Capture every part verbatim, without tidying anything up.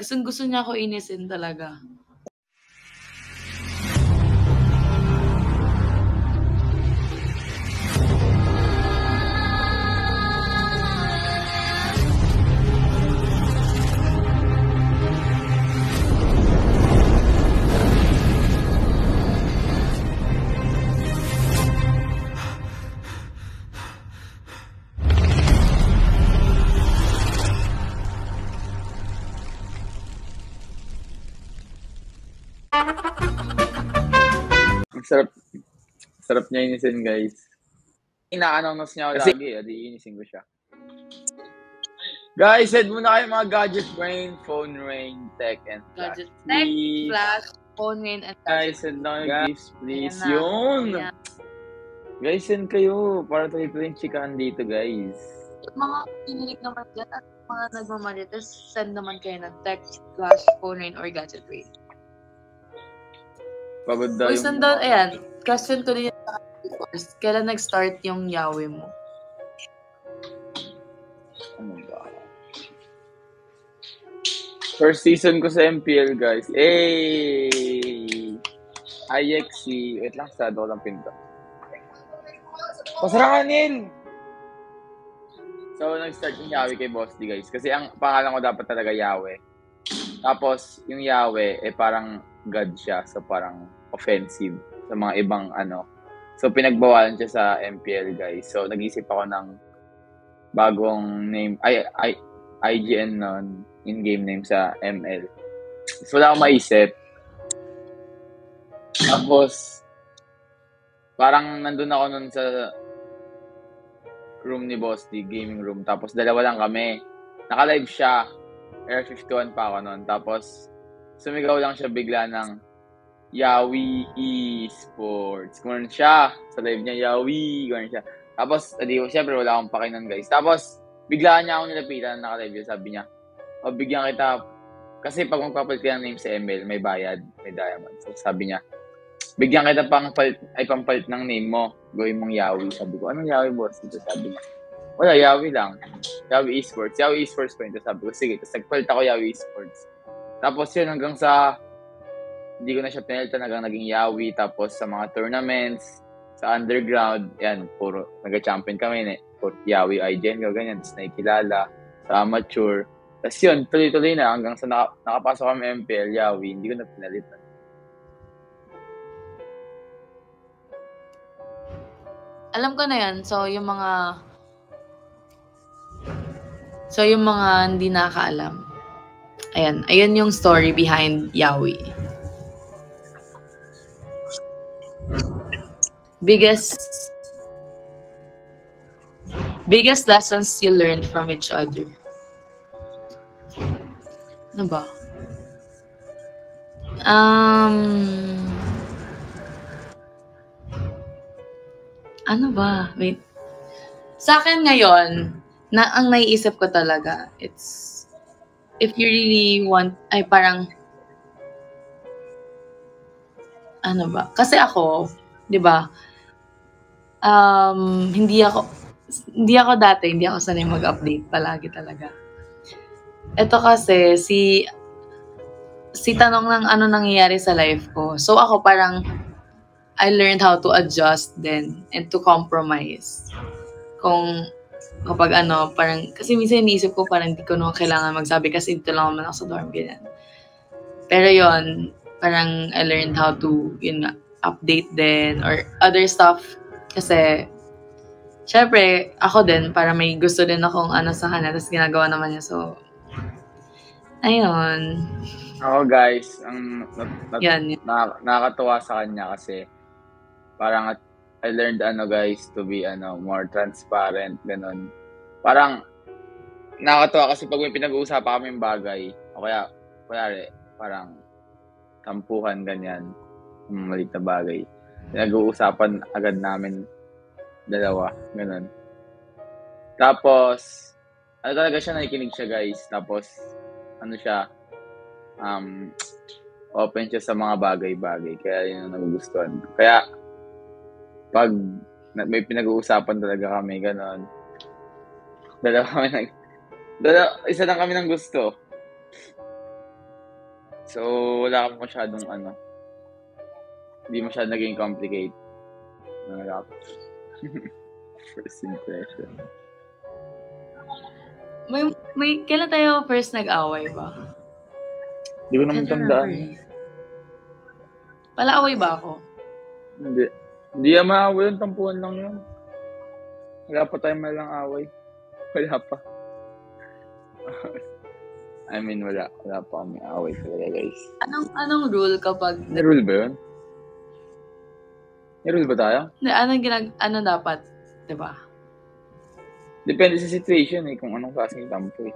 Gustong gusto niya ako inisin talaga. Sarap, sarap niya inisin, guys. Ina-announce niya ako Kasi, lagi, adi inisin ko siya. Guys, head muna kayo mga gadget brain, phone rain, tech, and flash. Gadget tech, flash, phone rain, and guys, send na kayo gifts, please. Yun! Ayan. Guys, send kayo para tuloy-tuloy yung chikahan dito, guys. Mga pinilig naman dyan at mga nagmamarites, send naman kayo ng tech, flash, phone rain, or gadget brain. Pagod daw yung... Down, ayan, question ko din yung first. Kailan nag-start yung yawi mo? Ano ba? First season ko sa M P L, guys. Hey! I X C. Wait lang, sado ko lang pinto. Pasarangan, Neil! So, nag-start yung yawi kay Boss D, guys. Kasi ang pangalan ko dapat talaga yawi. Tapos, yung yawi, eh parang God siya. So, parang offensive sa mga ibang ano. So, pinagbawalan siya sa M P L, guys. So, nag-isip ako ng bagong name. Ay, ay, I G N nun. In-game name sa M L. So, wala akong maisip. Tapos, parang nandun ako nun sa room ni Boss D, gaming room. Tapos, dalawa lang kami. Naka-live siya. Air fifty-one pa ako nun. Tapos, sumigaw lang siya bigla ng Yawi Esports. Kumain siya. Sa live niya, Yawi. Kumain siya. Tapos, adi ko, syempre, wala akong pakinan, guys. Tapos, biglaan niya ako nilapitan na naka-live yun. Sabi niya, o, bigyan kita. Kasi pag magpapalit ka ng name sa M L, may bayad, may diamond. So, sabi niya, bigyan kita pang palit, ay pampalit ng name mo. Gawin mong Yawi. Sabi ko, anong Yawi, boss? Ito, sabi niya, wala, Yawi lang. Yawi Esports. Yawi Esports po ito. Sabi ko, sige. Tapos nagpalit ako Yawi Esports. Tapos yun, hanggang sa, hindi ko na siya pinalitan, hanggang naging Yawi. Tapos sa mga tournaments, sa underground, yan, puro, nag-champion kami, eh. Puro Yawi I G N, ganyan. Tapos nakikilala, sa amateur. Tapos yun, tuloy-tuloy na, hanggang sa naka, nakapasok kami M P L, Yawi, hindi ko na pinalitan. Alam ko na yan. So, yung mga So, yung mga hindi nakakaalam. Ayan. Ayan yung story behind Yawi. Biggest biggest lessons you learned from each other. Ano ba? Um... Ano ba? Wait. Sa akin ngayon, na ang naiisip ko talaga, it's, if you really want, ay parang, ano ba? Kasi ako, di ba, um, hindi ako, hindi ako dati, hindi ako sanay mag-update palagi talaga. Ito kasi, si, si tanong ng ano nangyayari sa life ko. So ako parang, I learned how to adjust then and to compromise. Kung, kapag ano, parang, kasi minsan iniisip ko parang hindi ko naman kailangan magsabi kasi dito lang naman ako sa dorm, ganyan. Pero yon parang I learned how to, yun nga, update din or other stuff. Kasi, syempre, ako din, para may gusto din akong ano sa kanya, tapos ginagawa naman niya. So, ayun. Ako, guys, ang nat- yan, yan. Na- nakakatuwa sa kanya kasi parang at I learned ano guys to be ano more transparent ganun. Parang nakakatawa kasi pag may pinag-uusapan kaming bagay o kaya kaya parang tampuhan ganyan, maliit na bagay. Pinag-uusapan agad namin dalawa, ganun. Tapos ano talaga siya, nakikinig siya guys. Tapos ano siya um open siya sa mga bagay-bagay kaya yun ang nagugustuhan. Kaya pag may pinag-uusapan talaga kami, gano'n. Dalawa kami nag... Dalawa, isa lang kami ng gusto. So, wala akong masyadong ano. Hindi masyadong naging complicate. Wala ako. First impression. May, may, kailan tayo first nag-away ba? Hindi ko naman tandaan. Pala-away ba ako? Hindi. Hindi yan maaway yun. Tampuan lang yun. Wala pa tayo malang away. Wala pa. I mean, wala. Wala pa kami away talaga, guys. Anong anong rule kapag... May rule ba yun? May rule ba tayo? Hindi, anong ginag... Ano dapat? Diba? Depende sa situation eh, kung anong klaseng tampo eh.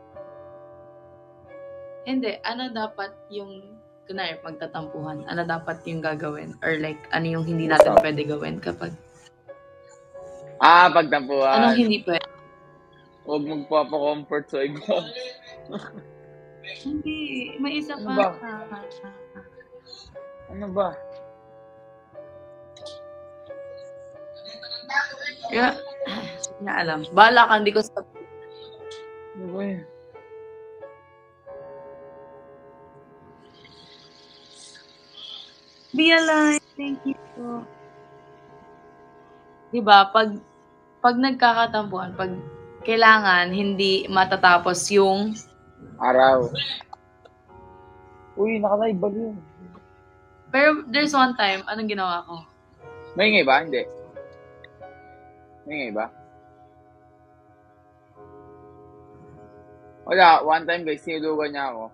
Hindi, ano dapat yung... Kunwari, magtatampuhan, ano dapat yung gagawin? Or like, ano yung hindi natin Stop. pwede gawin kapag... Ah, pagtampuhan. Anong hindi pwede? Huwag magpapa-comfort sa iba. Hindi, may isa Ano pa. ba? Ano ba? Yeah. Hindi na alam. Bahala ka, hindi ko sa... Ano ba yun? Be alive. Thank you. Diba, pag pag nagkakatampuhan, pag kailangan hindi matatapos yung Araw. Uy, naka-live ba yun? pero there's one time, anong ginawa ko? Maingay ba? Hindi. Maingay ba? Wala, one time guys, sinulugan niya ako.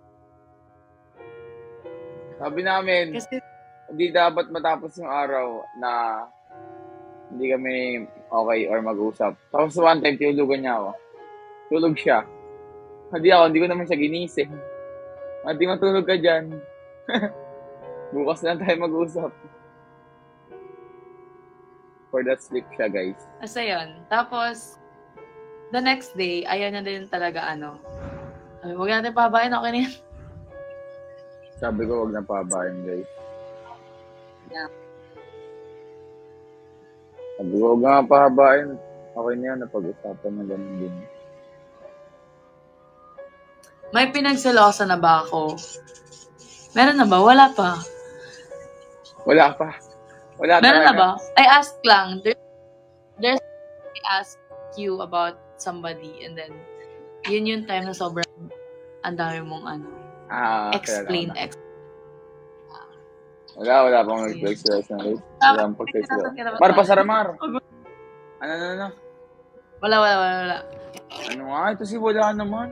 Sabi namin, Kasi hindi dapat matapos yung araw na hindi kami okay or mag-usap. Tapos one time, tinulugan niya ako. Tulog siya. Hindi ako, hindi ko naman siya ginising. Hindi matulog ka dyan. Bukas na tayo mag-usap. For that sleep siya, guys. asa yun. Tapos, the next day, ayaw niya din talaga ano. Sabi, huwag natin pabain, okay na yan. Sabi ko, wag na pabayan, guys. Yeah. Sabi ko, huwag na pabayan. Okay na yan, napag-usapan na ganun din. May pinagselosa na ba ako? Meron na ba? Wala pa. Wala pa. Wala Meron talaga. na ba? I ask lang. There, there's I ask you about somebody and then yun yung time na sobrang ang dami mong ano. Ah, Explain. wala, Ex- wala, wala pang nag-exercise na rin. Wala pang pag-exercise. Par Par, pasaramar. Ano, ano, ano? Wala, wala, wala, wala. Ano nga? Ito si wala naman.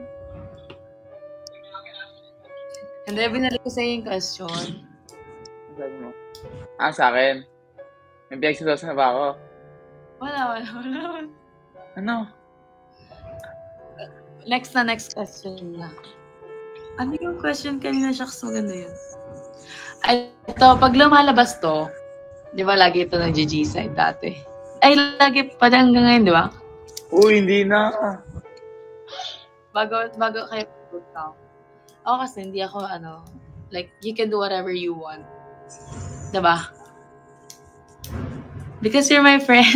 Hindi, binalik ko sa'yo yung question. Ano sabi mo? Ah, sa akin. May pinagsasawas na ba ako? Wala, wala, wala, wala. Ano? Next na, next question na. Ano yung question kanina? Shucks, maganda yun. Ay, ito, pag lumalabas to, di ba lagi ito nag-G-side dati? Ay, lagi pa rin hanggang ngayon, di ba? Uy, hindi na. Bago, bago kayo pag ako kasi hindi ako, ano, like, you can do whatever you want. Di ba? Because you're my friend.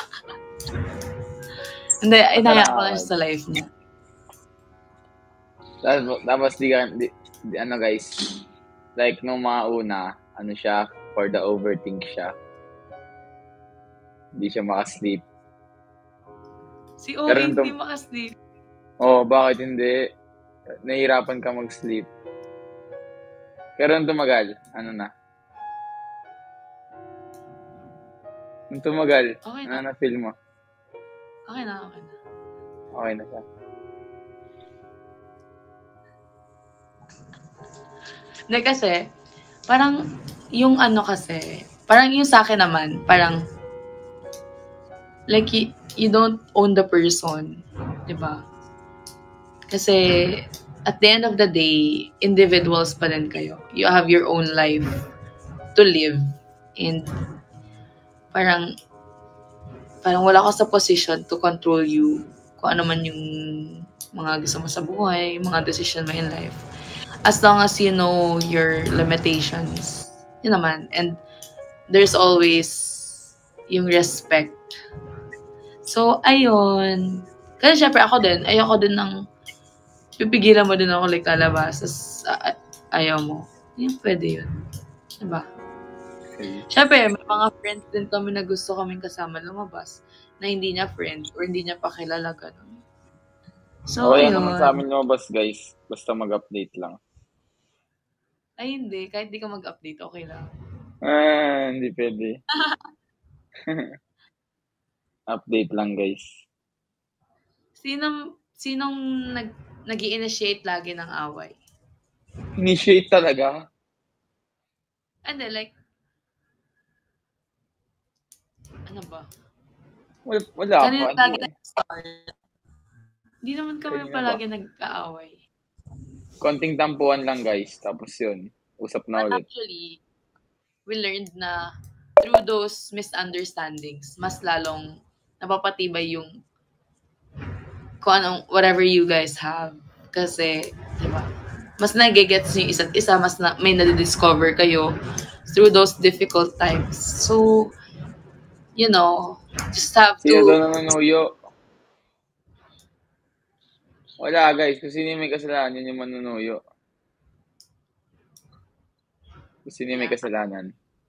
Hindi, inaya ko lang siya sa life niya. Tapos, tapos di, ka- di, di, ano guys, like nung mga una, ano siya, for the overthink siya. Hindi siya makasleep. Si Owen, Pero nung- hindi makasleep. Oh, bakit hindi? Nahihirapan ka mag-sleep. Pero nung tumagal, ano na? Nung tumagal, Okay ano na. na feel mo? Okay na, okay na. Okay na siya. Hindi kasi, parang yung ano kasi, parang yung sa akin naman, parang, like, you, you don't own the person. Diba? Kasi, at the end of the day, individuals pa rin kayo. You have your own life to live. And, parang, parang wala ka sa position to control you kung ano man yung mga gusto mo sa buhay, mga decision mo in life. As long as you know your limitations, yun naman. And there's always yung respect. So, ayun. Kasi syempre ako din, ayoko din ng pipigilan mo din ako like lalabas. As, uh, ayaw mo, yun, pwede yun. Diba? Okay. Siyempre, may mga friends din kami na gusto kaming kasama lumabas na hindi niya friend or hindi niya pakilala ganun. So, Okay yun. naman sa amin lumabas, guys. Basta mag-update lang. Ay, hindi. Kahit di ka mag-update, okay lang. Ah, hindi pwede. Update lang, guys. Sinong, sinong nag, nag-i-initiate lagi ng away? Initiate talaga? Hindi, like, ano ba? Wala, wala Kanina pa. lagi nag-start. Hindi naman kami Kanina palagi nag-aaway. Konting tampuan lang, guys. Tapos yun, usap na But ulit. actually, we learned na through those misunderstandings, mas lalong napapatibay yung kung anong, whatever you guys have. Kasi, di ba, mas nagigets yung isa't isa, mas na, may nadidiscover kayo through those difficult times. So, you know, just have Sino to... daw nanunuyo? Wala, guys. Kung sino may kasalanan, yun yung manunuyo. Kung sino may kasalanan.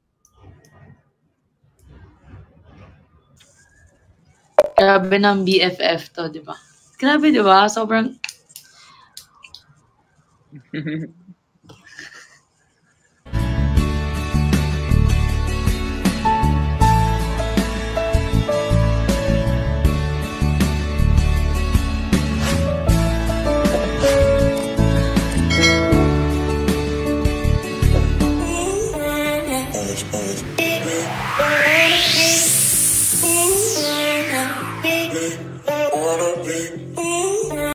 Grabe ng B F F to, di ba? Grabe, di ba? Sobrang...